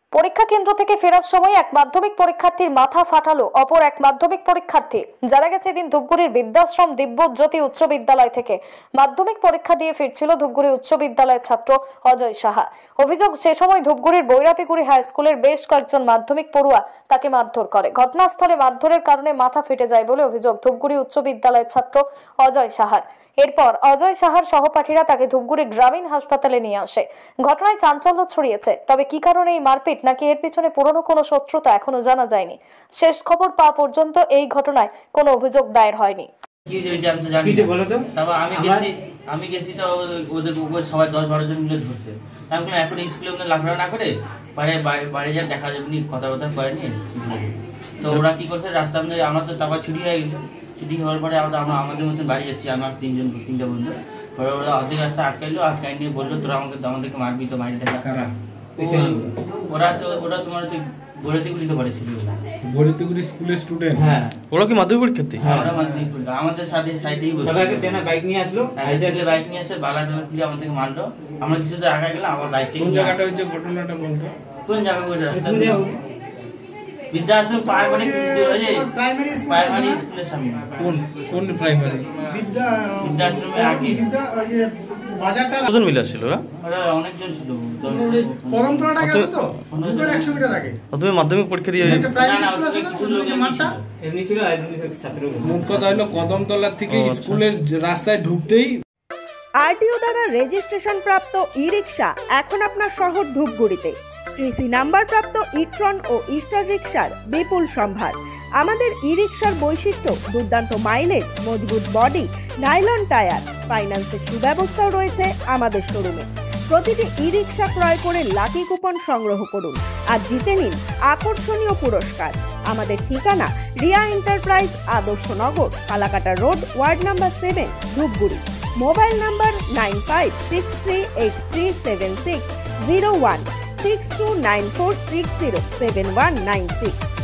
পরীক্ষা কেন্দ্র থেকে ফেরার সময় এক মাধ্যমিক পরীক্ষার্থীর মাথা ফাটালো অপর এক মাধ্যমিক পরীক্ষার্থী। জানা গেছে এদিন ধূপগুড়ির বৃদ্ধাশ্রম দিব্যজ্যোতি উচ্চ বিদ্যালয় থেকে মাধ্যমিক পরীক্ষা দিয়ে ফিরছিল ধূপগুড়ি উচ্চ বিদ্যালয়ের ছাত্র অজয় সাহা। অভিযোগ, সে সময় ধূপগুড়ির বৈরাতিগুড়ি হাই স্কুলের বেশ কয়েকজন মাধ্যমিক পড়ুয়া তাকে মারধর করে। ঘটনাস্থলে মারধরের কারণে মাথা ফেটে যায় বলে অভিযোগ ধূপগুড়ি উচ্চ বিদ্যালয়ের ছাত্র অজয় সাহার। এরপর অজয় সাহার সহপাঠীরা তাকে ধূপগুড়ি গ্রামীণ হাসপাতালে নিয়ে আসে। ঘটনায় চাঞ্চল্য ছড়িয়েছে। তবে কি কারণে এই মারপিট নাকি এর পিছনে পুরনো কোনো শত্রুতা এখনো জানা যায়নি। শেষ খবর পাওয়া পর্যন্ত এই ঘটনায় কোনো অভিযোগ দায়ের হয়নি। আমি গেছি তো ওদের সবাই 10-12 জন মিলে ধরছে। এখন স্কুলে লাফাড়া না করে বাইরে যা দেখা যাবে কথা করেনি। তো ওরা কি করছে, রাস্তা আমার তো তারপর ছুটি হয়ে গেছে। ছুটি হওয়ার পরে আমাদের মতন বাড়ি যাচ্ছি, আমার তিনটা বন্ধু। ওরা অর্ধেক রাস্তা আটকাইলো, আটকাই নিয়ে বললো তোরা আমাদেরকে মারবি, তো মারি দেখা। ওরা তোমার হচ্ছে বৈরাতিগুড়িতে পড়েছিল। বৈরাতিগুড়ি স্কুলের স্টুডেন্ট? হ্যাঁ। ওরা কি মাধ্যমিক পরীক্ষার্থী? হ্যাঁ, ওরা মাধ্যমিক পরীক্ষা। আমাদের সাথে সাইডেই বসে সবাইকে চেনা বাইক নিয়ে আসলো, বাইক নিয়ে এসে বালাটা খুলে আমাদেরকে মারলো। আমরা কিছুটা আগে গেলাম, আমার বাইকটা কোন জায়গাটা হচ্ছে ঘটনাটা বলতো? কোন জায়গা কোন রাস্তা? বৃদ্ধাশ্রম প্রাইমারি স্কুলের সামনে। কোন প্রাইমারি? বৃদ্ধাশ্রমের আগে। কতজন মিলে আসছিল ওরা? অনেকজন ছিল। কদমতলাটা গেছে তো 100 মিটার আগে। তুমি মাধ্যমিক পরীক্ষা দিয়ে এমনি ছিল ছাত্র। মোট কথা হলো কদমতলা থেকে স্কুলের রাস্তায় ঢুকতেই আরটিও দ্বারা রেজিস্ট্রেশন প্রাপ্ত ই রিক্সা এখন আপনার শহর ধূপগুড়িতে। টিসি নাম্বার প্রাপ্ত ইট্রন ও ইস্টার রিক্সার বিপুল সম্ভার। আমাদের ই রিক্সার বৈশিষ্ট্য দুর্দান্ত মাইলেজ, মজবুত বডি, নাইলন টায়ার। ফাইন্যান্সের সুব্যবস্থাও রয়েছে আমাদের শোরুমে। প্রতিটি ই রিক্সা ক্রয় করে লাকি কুপন সংগ্রহ করুন আর জিতে নিন আকর্ষণীয় পুরস্কার। আমাদের ঠিকানা Riya enterprise, Adarshnagar, Kalakata road, ward number 7, Dhupguri. Mobile number 9563837601, 6294607196।